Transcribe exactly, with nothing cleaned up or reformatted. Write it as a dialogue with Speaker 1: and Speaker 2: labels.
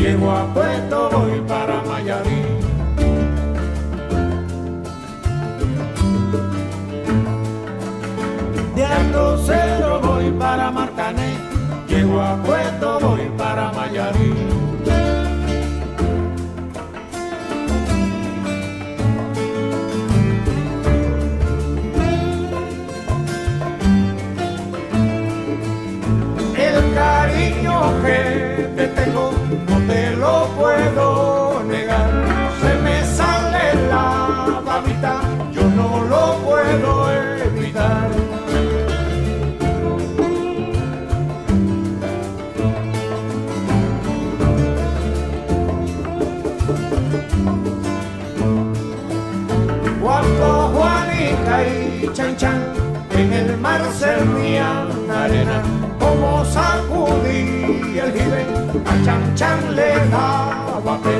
Speaker 1: llego a Puerto, voy para Mayarí. De Alto Cedro voy para Marcané, llego a Puerto, voy para Mayarí. El cariño que te tengo no te lo puedo negar, se me sale la babita, yo no lo puedo evitar. Cuando Juanica y Chan Chan en el mar servían arena, como sacudí el jibe, a Chan Chan le daba pena.